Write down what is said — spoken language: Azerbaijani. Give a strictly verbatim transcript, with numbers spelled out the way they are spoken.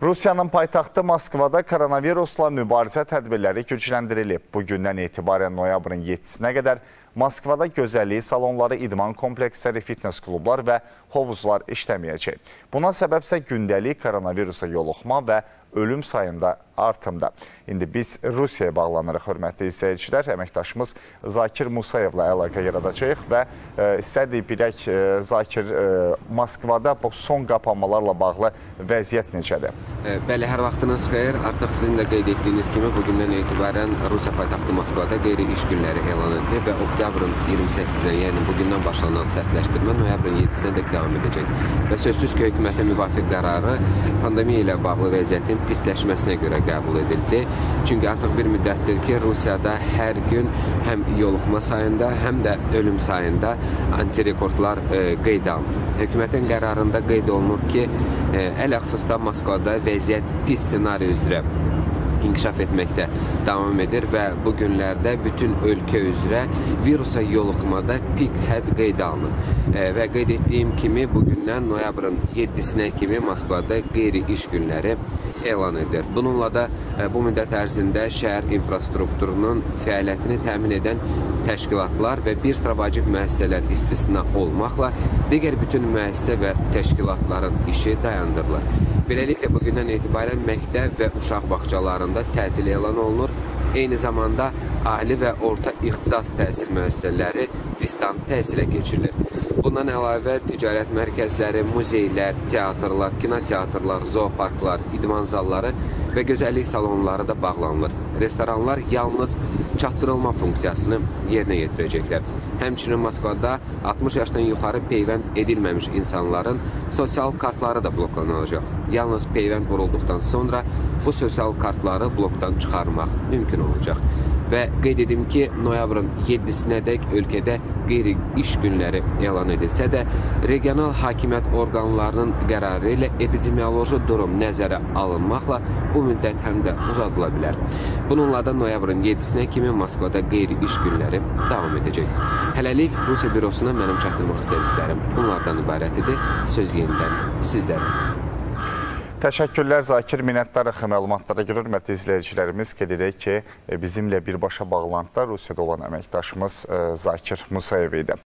Rusiyanın paytaxtı Moskvada koronavirusla mübarizə tədbirləri gücləndirilib. Bugündən etibarən noyabrın yeddisinə qədər Moskvada gözəllik salonları, idman kompleksləri, fitness klublar və hovuzlar işləməyəcək. Buna səbəbsə gündəlik koronavirusa yoluxma və ölüm sayında artımda. İndi biz Rusiyaya bağlanırıq, hörmətli izləyicilər. Əməkdaşımız Zakir Musayevlə əlaqə yaradacaq və e, istərdik bilək, e, Zakir, e, Moskvada bu son qapanmalarla bağlı vəziyyət necədir? E, bəli, hər vaxtınız xeyir. Artıq sizin də qeyd etdiyiniz kimi bugündən etibarən Rusiya paytaxtı Moskvada qeyri-iş günləri elan edildi və oktyabrın iyirmi səkkizinə, yəni bugündən başlanan sərtləşdirmə noyabrın yeddisinə dək davam edəcək. Və sözsüz ki, hökumətə müvafiq qərarı pandemiya ilə bağlı vəziyyətin pisləşməsinə görə qəbul edildi. Çünki artıq bir müddətdir ki, Rusiyada hər gün həm yoluxma sayında, həm də ölüm sayında antirekordlar e, qeydə alınır. Hökumətin qərarında qeyd olunur ki, e, ələxüsusda Moskvada vəziyyət pis ssenari üzrə inkişaf etməkdə davam edir və bu günlərdə bütün ölkə üzrə virusa yoluxmada pik hədd qeydə alınır. E, və qeyd etdiyim kimi, bugündən noyabrın yeddisinə kimi Moskvada qeyri-iş günləri elan edir. Bununla da e, bu müddət ərzində şəhər infrastrukturunun fəaliyyətini təmin edən təşkilatlar və bir sıra vacib müəssisələr istisna olmaqla digər bütün müəssisə və təşkilatların işi dayandırılır. Beləliklə, bugündən etibarən məktəb və uşaq bağçalarında tətil elan olunur. Eyni zamanda ali və orta ixtisas təhsil müəssisələri distant təhsilə keçirilir. Bundan əlavə ticarət mərkəzləri, muzeylər, teatrlar, kinoteatrlar, zooparklar, idman zalları və gözəllik salonları da bağlanılır. Restoranlar yalnız çatdırılma funksiyasını yerinə yetirəcəklər. Həmçinin Moskvada altmış yaşdan yuxarı peyvənd edilməmiş insanların sosial kartları da bloklanılacaq. Yalnız peyvənd vurulduqdan sonra bu sosial kartları blokdan çıxarmaq mümkün olacaq. Və qeyd edim ki, noyabrın yeddisinə dək ölkədə qeyri-iş günləri elan edilsə də, regional hakimiyyət orqanlarının qərarı ilə epidemioloji durum nəzərə alınmaqla bu müddət həm də uzadıla bilər. Bununla da noyabrın yeddisinə kimi Moskvada qeyri-iş günləri davam edəcək. Hələlik Rusiya bürosuna mənim çatdırmaq istədiklərim bunlardan ibarət idi. Söz yenidən sizlərə. Təşəkkürlər Zakir, minnətdarıq məlumatlara görə. Hörmətli izləyicilərimiz, qeyd edək ki, bizimlə birbaşa bağlantıda Rusiyada olan əməkdaşımız Zakir Musayev idi.